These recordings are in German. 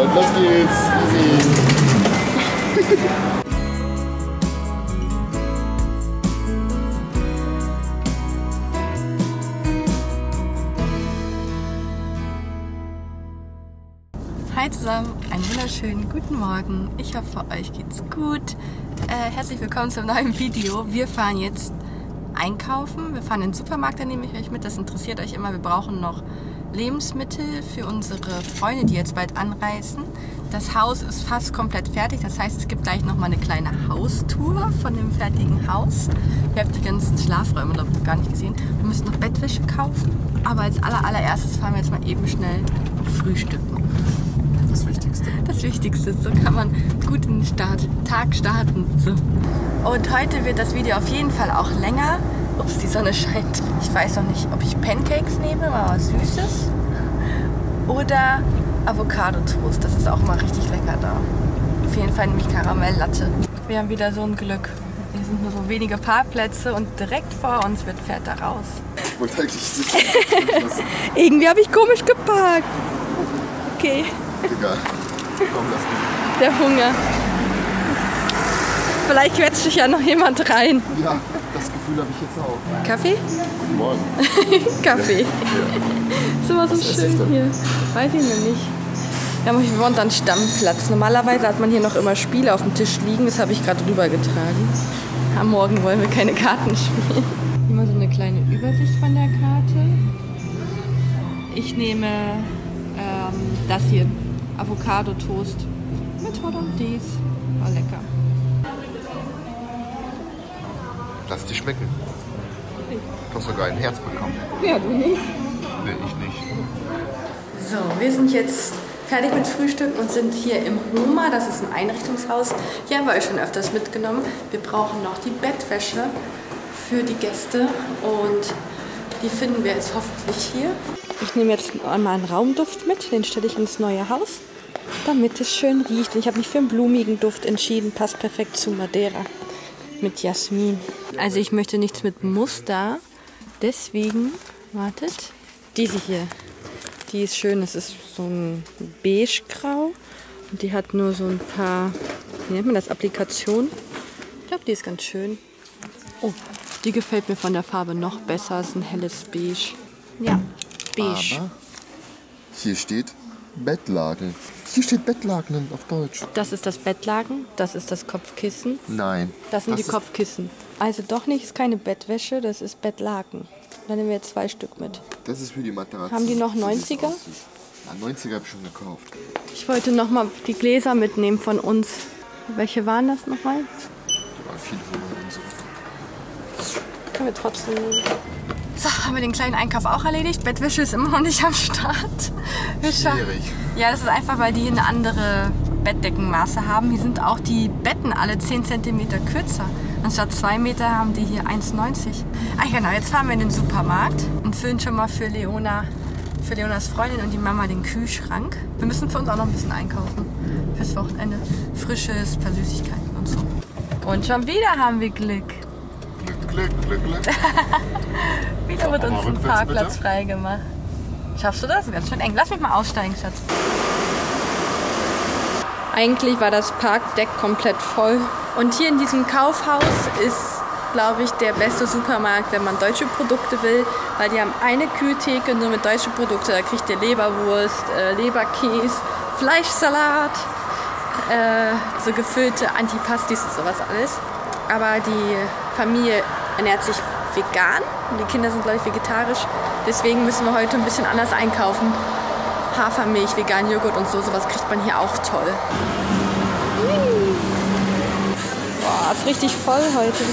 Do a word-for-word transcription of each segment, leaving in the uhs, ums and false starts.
Und los geht's. Easy. Hi zusammen, einen wunderschönen guten Morgen. Ich hoffe, euch geht's gut. Äh, herzlich willkommen zum neuen Video. Wir fahren jetzt einkaufen. Wir fahren in den Supermarkt, da nehme ich euch mit. Das interessiert euch immer. Wir brauchen noch Lebensmittel für unsere Freunde, die jetzt bald anreisen. Das Haus ist fast komplett fertig. Das heißt, es gibt gleich noch mal eine kleine Haustour von dem fertigen Haus. Ihr habt die ganzen Schlafräume noch gar nicht gesehen. Wir müssen noch Bettwäsche kaufen. Aber als aller, allererstes fahren wir jetzt mal eben schnell frühstücken. Das Wichtigste. Das Wichtigste, so kann man gut in den Start, Tag starten. So. Und heute wird das Video auf jeden Fall auch länger. Ups, die Sonne scheint. Ich weiß noch nicht, ob ich Pancakes nehme, mal was Süßes. Oder Avocado-Toast, das ist auch mal richtig lecker da. Auf jeden Fall nämlich Karamelllatte. Wir haben wieder so ein Glück. Hier sind nur so wenige Parkplätze und direkt vor uns wird fährt da raus. Ich wollte eigentlich sitzen. Irgendwie habe ich komisch geparkt. Okay. Egal. Komm, lass mich. Der Hunger. Vielleicht quetscht sich ja noch jemand rein. Ja, das Gefühl habe ich jetzt auch. Kaffee? Guten Morgen. Kaffee. Ja. Ist immer so Was schön hier. Weiß ich noch nicht. Wir haben hier unseren Stammplatz. Normalerweise hat man hier noch immer Spiele auf dem Tisch liegen. Das habe ich gerade rübergetragen. Am Morgen wollen wir keine Karten spielen. Hier mal so eine kleine Übersicht von der Karte. Ich nehme ähm, das hier. Avocado-Toast mit Hollandaise. War lecker. Lass dich schmecken. Du hast sogar ein Herz bekommen. Ja, du nicht. Nee, ich nicht. So, wir sind jetzt fertig mit Frühstück und sind hier im Homa. Das ist ein Einrichtungshaus. Hier haben wir euch schon öfters mitgenommen. Wir brauchen noch die Bettwäsche für die Gäste und die finden wir jetzt hoffentlich hier. Ich nehme jetzt einmal einen Raumduft mit, den stelle ich ins neue Haus, damit es schön riecht. Ich habe mich für einen blumigen Duft entschieden, passt perfekt zu Madeira mit Jasmin. Also ich möchte nichts mit Muster, deswegen, wartet, diese hier, die ist schön, es ist so ein beigegrau und die hat nur so ein paar, wie nennt man das, Applikationen. Ich glaube, die ist ganz schön. Oh, die gefällt mir von der Farbe noch besser, es ist ein helles Beige. Ja. Beige. Aber hier steht Bettlaken. Hier steht Bettlaken auf Deutsch. Das ist das Bettlaken, das ist das Kopfkissen. Nein. Das sind das die Kopfkissen. Also doch nicht, ist keine Bettwäsche, das ist Bettlaken. Dann nehmen wir jetzt zwei Stück mit. Das ist für die Matratze. Haben die noch neunziger? Ja, neunziger habe ich schon gekauft. Ich wollte noch mal die Gläser mitnehmen von uns. Welche waren das nochmal? Da waren viele Hunde und so. Können wir trotzdem nehmen. So, haben wir den kleinen Einkauf auch erledigt. Bettwäsche ist immer noch nicht am Start. Wir Schwierig. Ja, das ist einfach, weil die eine andere Bettdeckenmaße haben. Hier sind auch die Betten alle zehn Zentimeter kürzer. Anstatt zwei Meter haben die hier eins neunzig. Ah genau, jetzt fahren wir in den Supermarkt und füllen schon mal für Leona, für Leonas Freundin und die Mama den Kühlschrank. Wir müssen für uns auch noch ein bisschen einkaufen. Fürs Wochenende. Frisches, paar Süßigkeiten und so. Und schon wieder haben wir Glück. Glück, Glück, Glück, Glück. Wieder wird uns ein rückwärts, Parkplatz bitte. freigemacht. Schaffst du das? Das ist ganz schön eng. Lass mich mal aussteigen, Schatz. Eigentlich war das Parkdeck komplett voll. Und hier in diesem Kaufhaus ist, glaube ich, der beste Supermarkt, wenn man deutsche Produkte will. Weil die haben eine Kühltheke nur mit deutschen Produkten. Da kriegt ihr Leberwurst, äh, Leberkäse, Fleischsalat, äh, so gefüllte Antipastis und sowas alles. Aber die Familie ernährt sich vegan und die Kinder sind, glaube ich, vegetarisch. Deswegen müssen wir heute ein bisschen anders einkaufen. Hafermilch, vegan Joghurt und so, sowas kriegt man hier auch toll. Boah, ist richtig voll heute.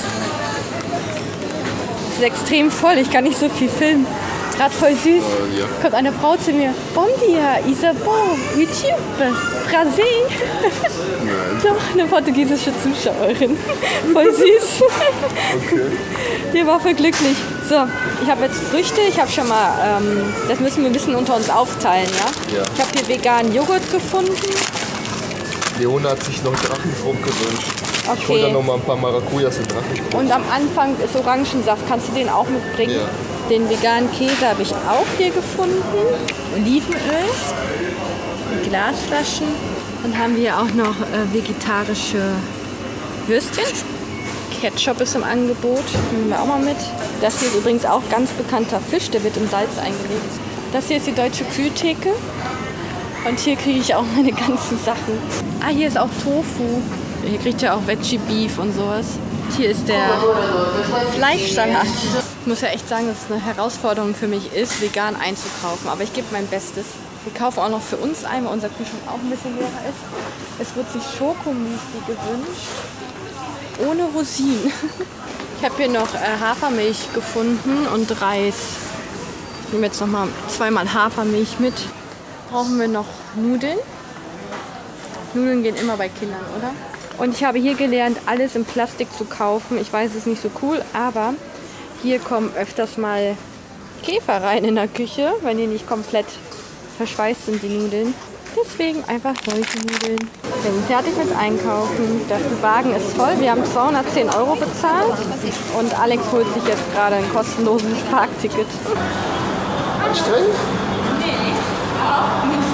Es ist extrem voll, ich kann nicht so viel filmen. Gerade voll süß. Äh, ja. Kommt eine Frau zu mir. Bom dia, Isabel, YouTube, Prazer. Nein. Doch, eine portugiesische Zuschauerin. Voll süß. Okay. Die war voll glücklich. So, ich habe jetzt Früchte. Ich habe schon mal, ähm, das müssen wir ein bisschen unter uns aufteilen, ja? Ja. Ich habe hier veganen Joghurt gefunden. Leona hat sich noch Drachenfrucht gewünscht. Okay. Ich hole dann noch mal ein paar Maracujas in Drachenfrucht. Und am Anfang ist Orangensaft. Kannst du den auch mitbringen? Ja. Den veganen Käse habe ich auch hier gefunden. Olivenöl. Glasflaschen. Dann haben wir auch noch äh, vegetarische Würstchen. Ketchup ist im Angebot, nehmen wir auch mal mit. Das hier ist übrigens auch ganz bekannter Fisch, der wird im Salz eingelegt. Das hier ist die deutsche Kühltheke. Und hier kriege ich auch meine ganzen Sachen. Ah, hier ist auch Tofu. Hier kriegt ihr auch Veggie Beef und sowas. Hier ist der Fleischsalat. Ich muss ja echt sagen, dass es eine Herausforderung für mich ist, vegan einzukaufen. Aber ich gebe mein Bestes. Wir kaufen auch noch für uns ein, weil unser Kühlschrank auch ein bisschen leerer ist. Es wird sich Schokomüsli gewünscht. Ohne Rosinen. Ich habe hier noch äh, Hafermilch gefunden und Reis. Ich nehme jetzt noch mal zweimal Hafermilch mit. Brauchen wir noch Nudeln. Nudeln gehen immer bei Kindern, oder? Und ich habe hier gelernt, alles in Plastik zu kaufen. Ich weiß, es ist nicht so cool, aber hier kommen öfters mal Käfer rein in der Küche, wenn die nicht komplett verschweißt sind, die Nudeln. Deswegen einfach solche Nudeln. Wir sind fertig mit Einkaufen. Der Wagen ist voll. Wir haben zweihundertzehn Euro bezahlt. Und Alex holt sich jetzt gerade ein kostenloses Parkticket. Anstrengend? Nee, auch nicht.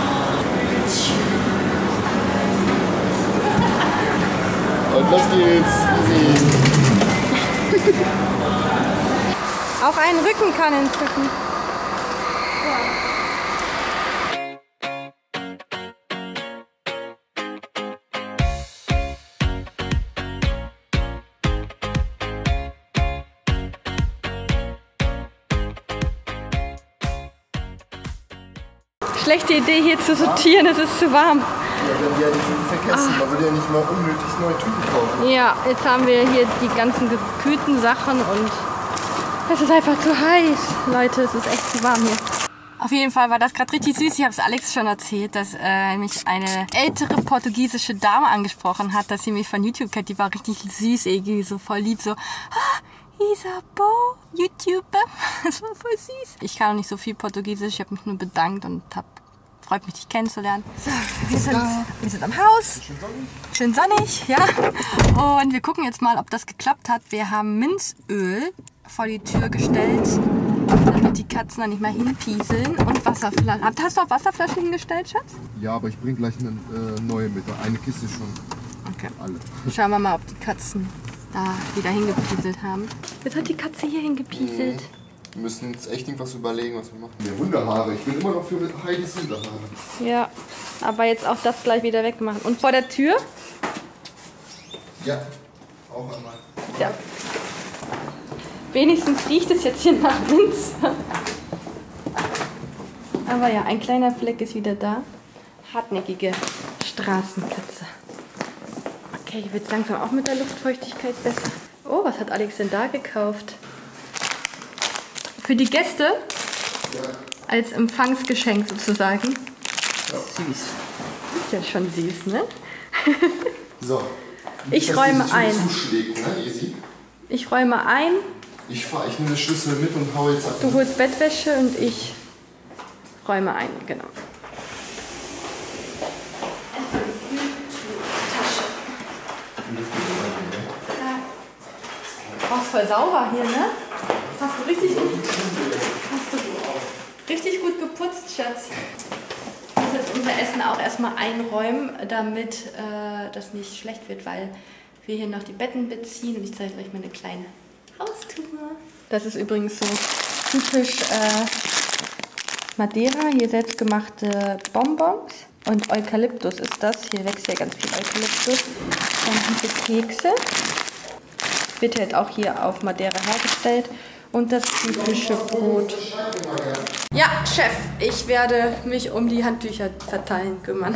Und los geht's. Auch einen Rücken kann entzücken. Schlechte Idee hier zu sortieren, es ist zu warm. Ja, wir haben ja die Tüten vergessen. Man will ja nicht mal unnötig neue Tüten kaufen. Ja, jetzt haben wir hier die ganzen gekühlten Sachen und es ist einfach zu heiß. Leute, es ist echt zu warm hier. Auf jeden Fall war das gerade richtig süß. Ich habe es Alex schon erzählt, dass äh, mich eine ältere portugiesische Dame angesprochen hat, dass sie mich von YouTube kennt. Die war richtig süß, irgendwie so voll lieb, so... Ah, Isabo, YouTuber. Das war voll süß. Ich kann auch nicht so viel Portugiesisch. Ich habe mich nur bedankt und hab, freut mich, dich kennenzulernen. So, wir sind, wir sind am Haus. Schön sonnig. Schön sonnig, ja. Und wir gucken jetzt mal, ob das geklappt hat. Wir haben Minzöl vor die Tür gestellt, damit die Katzen da nicht mehr hinpieseln. Und Wasserflaschen. Hast du auch Wasserflaschen hingestellt, Schatz? Ja, aber ich bringe gleich eine äh, neue mit. Eine Kiste schon. Okay. Alle. Schauen wir mal, ob die Katzen da wieder hingepieselt haben. Jetzt hat die Katze hier hingepieselt. Mhm. Wir müssen uns echt irgendwas überlegen, was wir machen. Ja, Hundehaare. Ich bin immer noch für Heidis Hundehaare. Ja, aber jetzt auch das gleich wieder wegmachen. Und vor der Tür? Ja, auch einmal. Ja. Wenigstens riecht es jetzt hier nach Minz. Aber ja, ein kleiner Fleck ist wieder da. Hartnäckige Straßenkatze. Okay, hier wird es langsam auch mit der Luftfeuchtigkeit besser. Oh, was hat Alex denn da gekauft? Für die Gäste? Ja. Als Empfangsgeschenk sozusagen. Ja. Süß. Ist ja schon süß, ne? So. Ich räume ein. Zuschlägt, ne? Easy. Ich räume ein. Ich fahre, ich nehme eine Schlüssel mit und hau jetzt ab. Du holst Bettwäsche und ich räume ein, genau. Oh, ist voll sauber hier, ne? Hast du richtig gut, hast du richtig gut geputzt, Schatz. Ich muss jetzt unser Essen auch erstmal einräumen, damit äh, das nicht schlecht wird, weil wir hier noch die Betten beziehen und ich zeige euch mal eine kleine Haustour. Das ist übrigens so typisch äh, Madeira, hier selbstgemachte Bonbons und Eukalyptus ist das. Hier wächst ja ganz viel Eukalyptus. Und diese Kekse. Wird halt auch hier auf Madeira hergestellt. Und das typische Brot. Ja, Chef, ich werde mich um die Handtücher verteilen kümmern.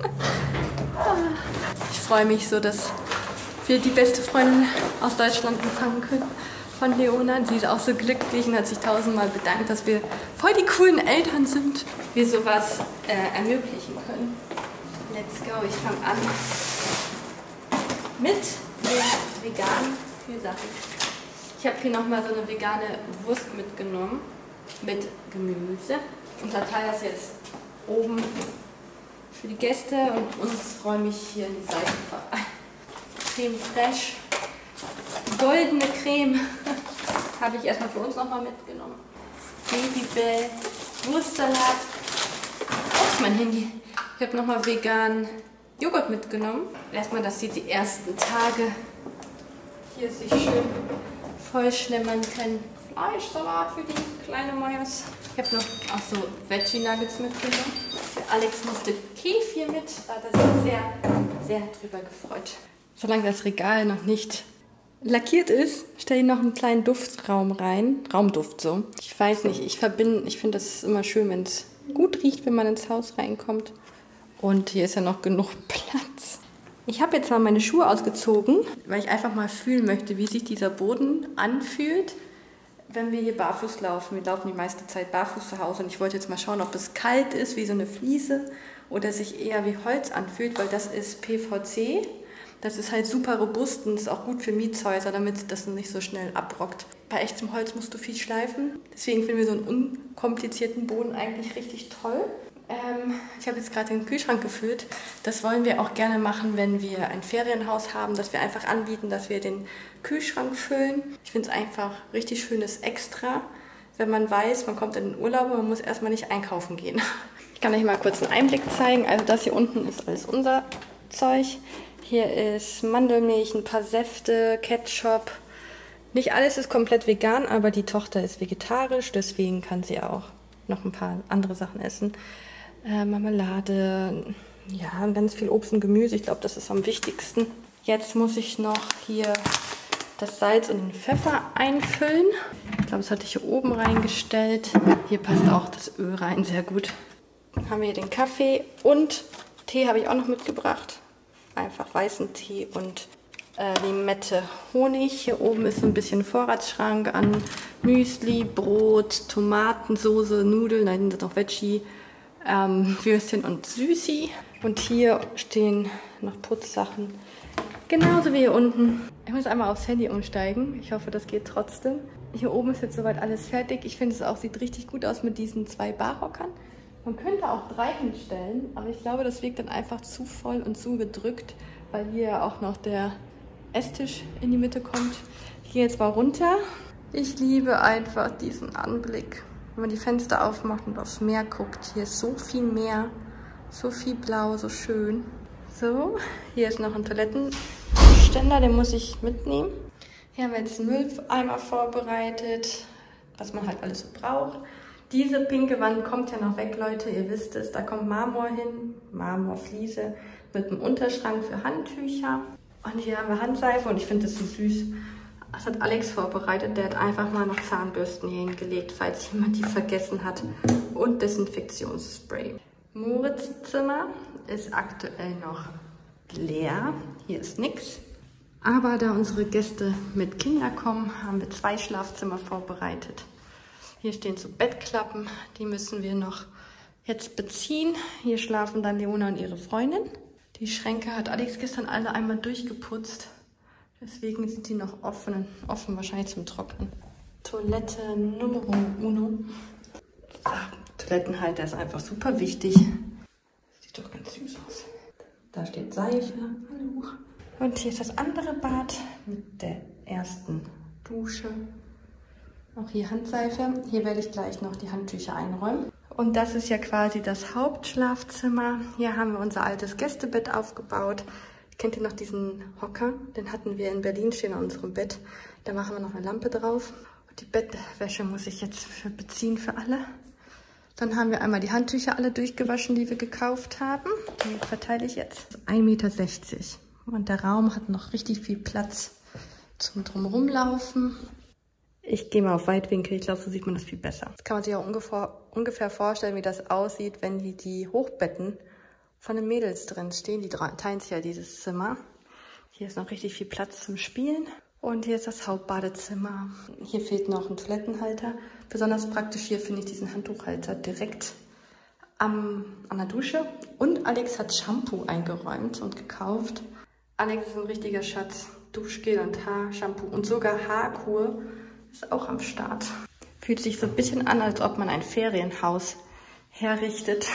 Ich freue mich so, dass wir die beste Freundin aus Deutschland empfangen können von Leona. Sie ist auch so glücklich und hat sich tausendmal bedankt, dass wir voll die coolen Eltern sind, wir sowas äh, ermöglichen können. Let's go, ich fange an mit den veganen Kühlsachen. Ich habe hier nochmal so eine vegane Wurst mitgenommen mit Gemüse und verteile das jetzt oben für die Gäste und uns räume ich hier in die Seitenfach ein. Creme fraiche, goldene Creme habe ich erstmal für uns nochmal mitgenommen. Babybell, Wurstsalat. Oh, mein Handy. Ich habe nochmal veganen Joghurt mitgenommen. Erstmal, dass sie die ersten Tage hier sich schön vollschlemmern können. Fleischsalat für die kleine Mäus. Ich habe noch auch so Veggie-Nuggets mitgenommen. Der Alex musste Kefir mit. Da hat er sich sehr, sehr drüber gefreut. Solange das Regal noch nicht lackiert ist, stelle ich noch einen kleinen Duftraum rein. Raumduft so. Ich weiß nicht, ich verbinde, ich finde das immer schön, wenn es gut riecht, wenn man ins Haus reinkommt. Und hier ist ja noch genug Platz. Ich habe jetzt mal meine Schuhe ausgezogen, weil ich einfach mal fühlen möchte, wie sich dieser Boden anfühlt, wenn wir hier barfuß laufen. Wir laufen die meiste Zeit barfuß zu Hause und ich wollte jetzt mal schauen, ob es kalt ist wie so eine Fliese oder sich eher wie Holz anfühlt, weil das ist P V C. Das ist halt super robust und ist auch gut für Mietshäuser, damit das nicht so schnell abbrockt. Bei echtem Holz musst du viel schleifen. Deswegen finden wir so einen unkomplizierten Boden eigentlich richtig toll. Ähm, ich habe jetzt gerade den Kühlschrank gefüllt. Das wollen wir auch gerne machen, wenn wir ein Ferienhaus haben, dass wir einfach anbieten, dass wir den Kühlschrank füllen. Ich finde es einfach richtig schönes Extra, wenn man weiß, man kommt in den Urlaub und man muss erstmal nicht einkaufen gehen. Ich kann euch mal kurz einen Einblick zeigen. Also das hier unten ist alles unser Zeug. Hier ist Mandelmilch, ein paar Säfte, Ketchup. Nicht alles ist komplett vegan, aber die Tochter ist vegetarisch, deswegen kann sie auch noch ein paar andere Sachen essen. Äh, Marmelade, ja, ganz viel Obst und Gemüse. Ich glaube, das ist am wichtigsten. Jetzt muss ich noch hier das Salz und den Pfeffer einfüllen. Ich glaube, das hatte ich hier oben reingestellt. Hier passt auch das Öl rein, sehr gut. Dann haben wir hier den Kaffee und Tee habe ich auch noch mitgebracht. Einfach weißen Tee und äh, Limette, Honig. Hier oben ist so ein bisschen Vorratsschrank an Müsli, Brot, Tomatensoße, Nudeln, da hinten sind noch Veggie, ähm, Würstchen und Süßi. Und hier stehen noch Putzsachen, genauso wie hier unten. Ich muss einmal aufs Handy umsteigen. Ich hoffe, das geht trotzdem. Hier oben ist jetzt soweit alles fertig. Ich finde, es auch sieht richtig gut aus mit diesen zwei Barhockern. Man könnte auch drei hinstellen, aber ich glaube, das wirkt dann einfach zu voll und zu gedrückt, weil hier auch noch der Esstisch in die Mitte kommt. Ich gehe jetzt mal runter. Ich liebe einfach diesen Anblick. Wenn man die Fenster aufmacht und aufs Meer guckt, hier ist so viel Meer, so viel Blau, so schön. So, hier ist noch ein Toilettenständer, den muss ich mitnehmen. Hier haben wir jetzt einen Mülleimer vorbereitet, was man halt alles so braucht. Diese pinke Wand kommt ja noch weg, Leute, ihr wisst es. Da kommt Marmor hin, Marmorfliese mit einem Unterschrank für Handtücher. Und hier haben wir Handseife und ich finde das so süß. Das hat Alex vorbereitet. Der hat einfach mal noch Zahnbürsten hier hingelegt, falls jemand die vergessen hat. Und Desinfektionsspray. Moritz' Zimmer ist aktuell noch leer. Hier ist nichts. Aber da unsere Gäste mit Kindern kommen, haben wir zwei Schlafzimmer vorbereitet. Hier stehen so Bettklappen, die müssen wir noch jetzt beziehen. Hier schlafen dann Leona und ihre Freundin. Die Schränke hat Alex gestern alle einmal durchgeputzt. Deswegen sind die noch offen, offen wahrscheinlich zum Trocknen. Toilette Nummer uno. So, Toilettenhalter ist einfach super wichtig. Sieht doch ganz süß aus. Da steht Seife. Hallo. Und hier ist das andere Bad mit der ersten Dusche. Auch hier Handseife. Hier werde ich gleich noch die Handtücher einräumen. Und das ist ja quasi das Hauptschlafzimmer. Hier haben wir unser altes Gästebett aufgebaut. Kennt ihr noch diesen Hocker? Den hatten wir in Berlin stehen an unserem Bett. Da machen wir noch eine Lampe drauf. Und die Bettwäsche muss ich jetzt für beziehen für alle. Dann haben wir einmal die Handtücher alle durchgewaschen, die wir gekauft haben. Die verteile ich jetzt. ein Meter sechzig. Und der Raum hat noch richtig viel Platz zum Drumherumlaufen. Ich gehe mal auf Weitwinkel, ich glaube, so sieht man das viel besser. Das kann man sich auch ungefähr, ungefähr vorstellen, wie das aussieht, wenn die, die Hochbetten von den Mädels drin stehen. Die teilen sich ja dieses Zimmer. Hier ist noch richtig viel Platz zum Spielen. Und hier ist das Hauptbadezimmer. Hier fehlt noch ein Toilettenhalter. Besonders praktisch hier finde ich diesen Handtuchhalter direkt am, an der Dusche. Und Alex hat Shampoo eingeräumt und gekauft. Alex ist ein richtiger Schatz. Duschgel und Haarshampoo und sogar Haarkur ist auch am Start. Fühlt sich so ein bisschen an, als ob man ein Ferienhaus herrichtet.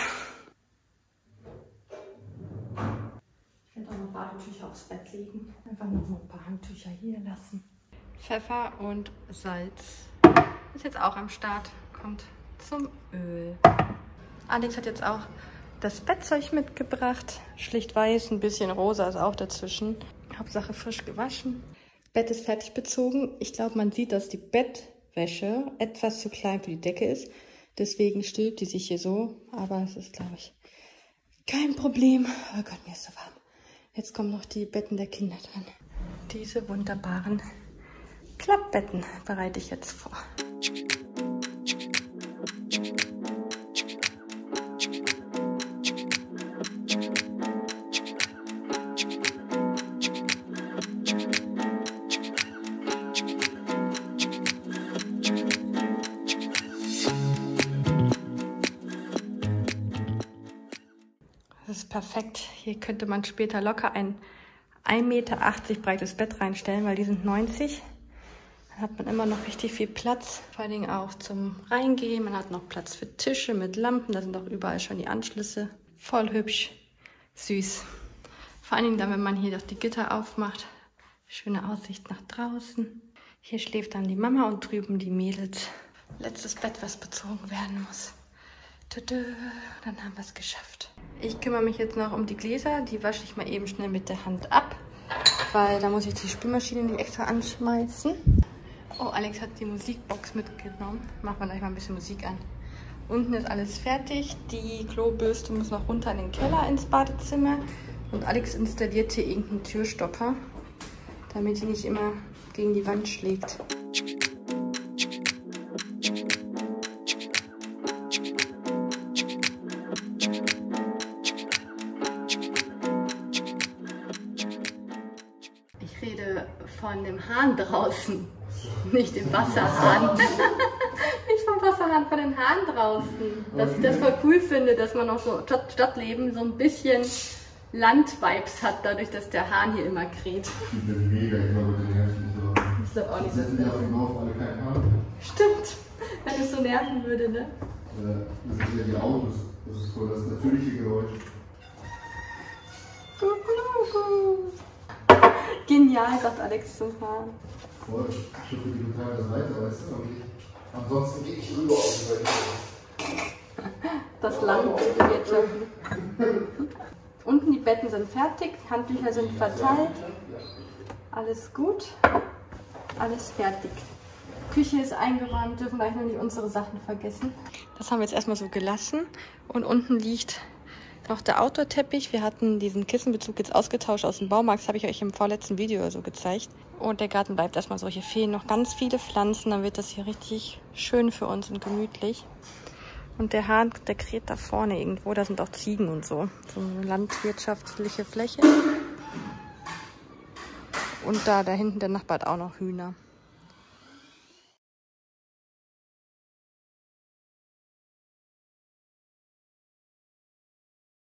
Ich werde auch noch Badetücher aufs Bett legen. Einfach noch mal ein paar Handtücher hier lassen. Pfeffer und Salz ist jetzt auch am Start. Kommt zum Öl. Alex hat jetzt auch das Bettzeug mitgebracht. Schlicht weiß, ein bisschen rosa ist auch dazwischen. Hauptsache frisch gewaschen. Bett ist fertig bezogen. Ich glaube, man sieht, dass die Bettwäsche etwas zu klein für die Decke ist. Deswegen stülpt die sich hier so. Aber es ist, glaube ich, kein Problem. Oh Gott, mir ist so warm. Jetzt kommen noch die Betten der Kinder dran. Diese wunderbaren Klappbetten bereite ich jetzt vor. Das ist perfekt. Hier könnte man später locker ein ein Meter achtzig breites Bett reinstellen, weil die sind neunzig. Dann hat man immer noch richtig viel Platz, vor allen Dingen auch zum Reingehen. Man hat noch Platz für Tische mit Lampen, da sind auch überall schon die Anschlüsse. Voll hübsch, süß. Vor allen Dingen dann, wenn man hier doch die Gitter aufmacht. Schöne Aussicht nach draußen. Hier schläft dann die Mama und drüben die Mädels. Letztes Bett, was bezogen werden muss. Tada, dann haben wir es geschafft. Ich kümmere mich jetzt noch um die Gläser. Die wasche ich mal eben schnell mit der Hand ab, weil da muss ich die Spülmaschine nicht extra anschmeißen. Oh, Alex hat die Musikbox mitgenommen. Machen wir gleich mal ein bisschen Musik an. Unten ist alles fertig. Die Klobürste muss noch runter in den Keller ins Badezimmer. Und Alex installiert hier irgendeinen Türstopper, damit sie nicht immer gegen die Wand schlägt. Ich rede von dem Hahn draußen, nicht dem Wasserhahn. Nicht vom Wasserhahn, von den Hahn draußen. Dass ich das voll cool finde, dass man auch so Stadt Stadtleben so ein bisschen Land-Vibes hat, dadurch, dass der Hahn hier immer kräht. Ich bin mega, ich glaube, die nerven nicht so. Das ist doch auch nicht so. Setzen wir auf dem Dorf alle keinen Hahn. Stimmt, wenn es so nerven würde, ne? Das sind ja die Autos. Das ist voll das natürliche Geräusch. Genial, sagt Alex zum Hahn. Voll. Ich schuffe die total das weiter, weißt du? Und ich, ansonsten gehe ich rüber auf die Seite. Das Land bewirtschaften. Unten die Betten sind fertig, Handtücher sind verteilt. Alles gut. Alles fertig. Küche ist eingeräumt, dürfen gleich noch nicht unsere Sachen vergessen. Das haben wir jetzt erstmal so gelassen. Und unten liegt noch der Outdoor-Teppich. Wir hatten diesen Kissenbezug jetzt ausgetauscht aus dem Baumarkt. Das habe ich euch im vorletzten Video so gezeigt. Und der Garten bleibt erstmal so. Hier fehlen noch ganz viele Pflanzen. Dann wird das hier richtig schön für uns und gemütlich. Und der Hahn, der kräht da vorne irgendwo. Da sind auch Ziegen und so. So eine landwirtschaftliche Fläche. Und da, da hinten, der Nachbar hat auch noch Hühner.